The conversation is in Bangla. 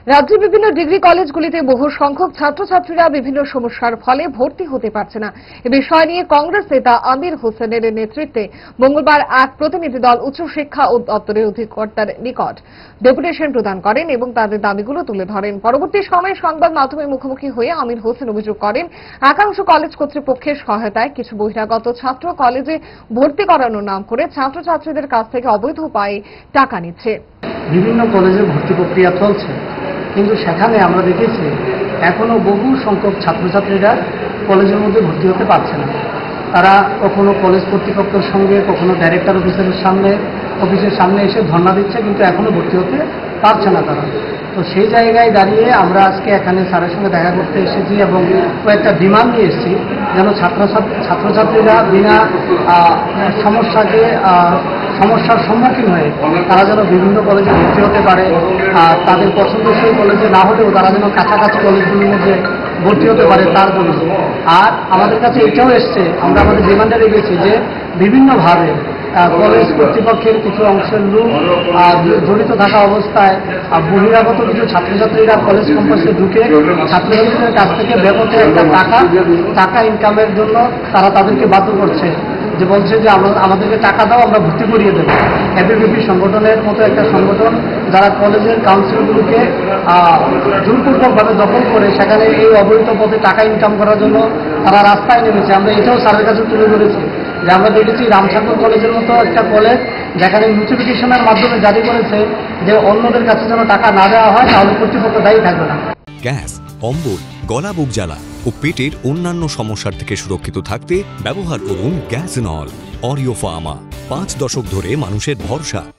রাজ্যের বিভিন্ন ডিগ্রি কলেজগুলিতে বহু সংখ্যক ছাত্রছাত্রীরা বিভিন্ন সমস্যার ফলে ভর্তি হতে পারছে না। এ বিষয় নিয়ে কংগ্রেস নেতা আমির হোসেনের নেতৃত্বে মঙ্গলবার এক প্রতিনিধি দল উচ্চশিক্ষা দপ্তরের অধিকর্তার নিকট ডেপুটেশন প্রদান করেন এবং তাদের দাবিগুলো তুলে ধরেন। পরবর্তী সময়ে সংবাদ মাধ্যমের মুখোমুখি হয়ে আমির হোসেন অভিযোগ করেন, একাংশ কলেজ কর্তৃপক্ষের সহায়তায় কিছু বহিরাগত ছাত্র কলেজে ভর্তি করানোর নাম করে ছাত্রছাত্রীদের কাছ থেকে অবৈধ উপায়ে টাকা নিচ্ছে। বিভিন্ন কলেজে ভর্তি প্রক্রিয়া চলছে, কিন্তু সেখানে আমরা দেখেছি এখনো বহু সংখ্যক ছাত্রছাত্রীরা কলেজের মধ্যে ভর্তি হতে পারছে না। তারা কখনো কলেজ কর্তৃপক্ষের সঙ্গে, কখনো ডাইরেক্টর অফিসের সামনে এসে ধর্ণা দিচ্ছে, কিন্তু এখনো ভর্তি হতে পারছে না তারা। তো সেই জায়গায় দাঁড়িয়ে আমরা আজকে এখানে স্যারের সঙ্গে দেখা করতে এসেছি এবং কয়েকটা ডিমান্ড নিয়ে এসেছি, যেন ছাত্রছাত্রীরা বিনা সমস্যার সম্মুখীন হয়ে তারা যেন বিভিন্ন কলেজে ভর্তি হতে পারে। তাদের পছন্দসই কলেজে না হলেও তারা যেন কাছাকাছি কলেজগুলির মধ্যে ভর্তি হতে পারে তার জন্য। আর আমাদের কাছে এটাও এসছে, আমরা আমাদের ডিমান্ডে রেখেছি যে বিভিন্নভাবে কলেজ কর্তৃপক্ষের কিছু অংশের লোক জড়িত থাকা অবস্থায় বহিরাগত কিছু ছাত্রছাত্রীরা কলেজ ক্যাম্পাসে ঢুকে ছাত্রছাত্রীদের কাছ থেকে ব্যাপক একটা টাকা ইনকামের জন্য তারা তাদেরকে বাধ্য করছে, যে বলছে যে আমাদেরকে টাকা দাও, আমরা ভর্তি করিয়ে দেবো। এবিভিপি সংগঠনের মতো একটা সংগঠন যারা কলেজের কাউন্সিলগুলোকে জোরপূর্বকভাবে দখল করে সেখানে এই অবৈধ পথে টাকা ইনকাম করার জন্য তারা রাস্তায় নেমেছে। আমরা এটাও স্যারের কাছে তুলে ধরেছি যে আমরা দেখেছি রামঠাকুর কলেজের মতো একটা কলেজ যেখানে নোটিফিকেশনের মাধ্যমে জারি করেছে যে অন্যদের কাছে যেন টাকা না দেওয়া হয়, তাহলে কর্তৃপক্ষ দায়ী থাকবে না। গ্যাস, অম্বল, গলা বুক জ্বালা ও পেটের অন্যান্য সমস্যার থেকে সুরক্ষিত থাকতে ব্যবহার করুন গ্যাসনল। অরিও ফার্মা, 5 দশক ধরে মানুষের ভরসা।